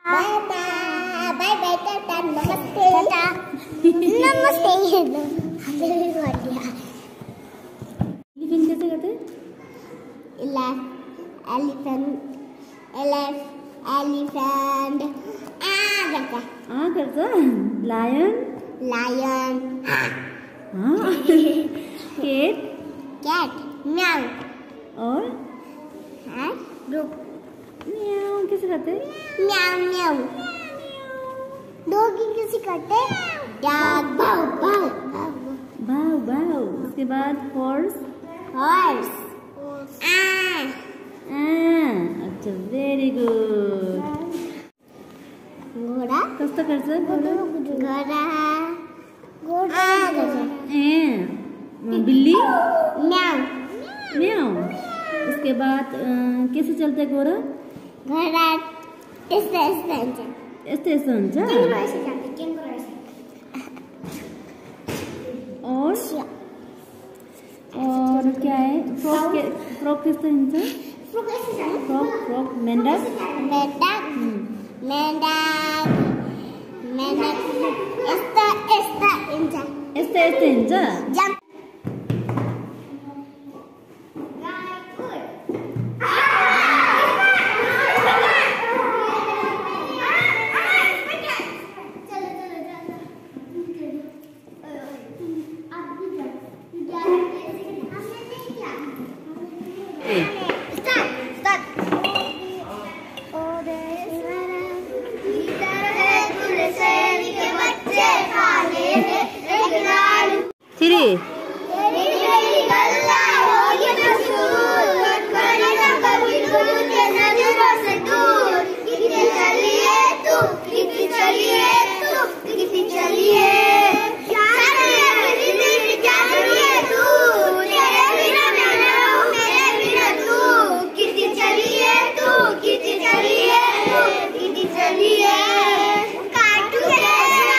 Bye bye Tata नमस्ते नमस्ते। Elephant कैसे करते हैं? एलिफेंट आ करता। लायन हाँ। कैट म्याऊ और म्याऊ कैसे करते हैं? म्याऊ डॉगी कैसे करते हैं? डॉग भाव भाव भाव भाव। उसके बाद हॉर्स अच्छा व्हेरी गुड। घोड़ा कसं करायचं? बिल्ली म्याऊ म्याऊ। उसके बाद कैसे चलता है घोड़ा? घोड़ा स्टेशन जा। और क्या है? फ्रॉक किस तरह से? फ्रॉक मेंढक este इंचा। Jump tere gallan hogi mashhoor कभी ना कभी तुझे नजरों से दूर कितनी चलिए तू कितनी चलिए क्या चलिए तू तेरे बिना मैं न रहूं मेरे बिना तू कितनी चलिए काटू कैसा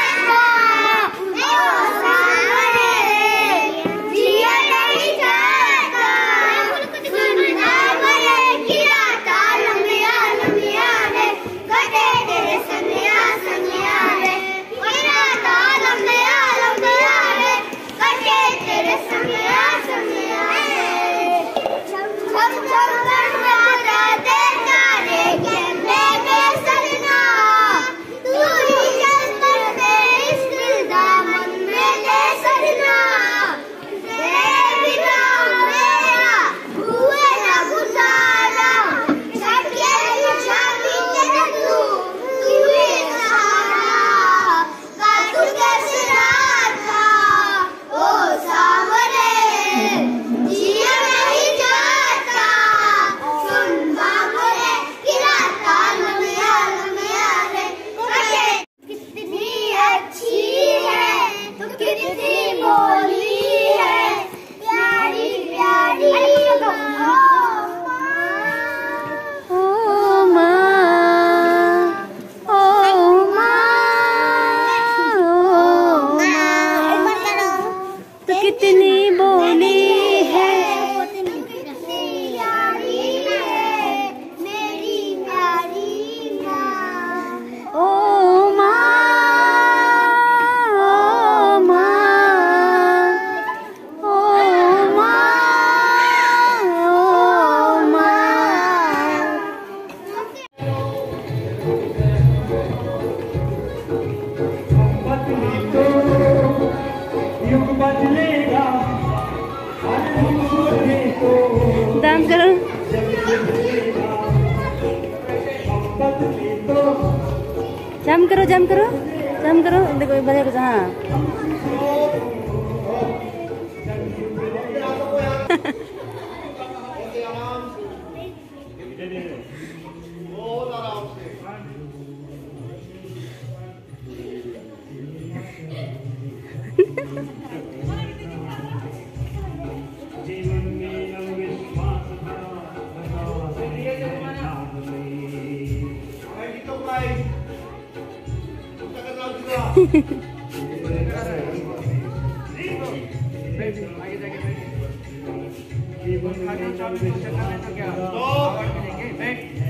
डांस करो। जंप करो देखो बजा हाँ। क्या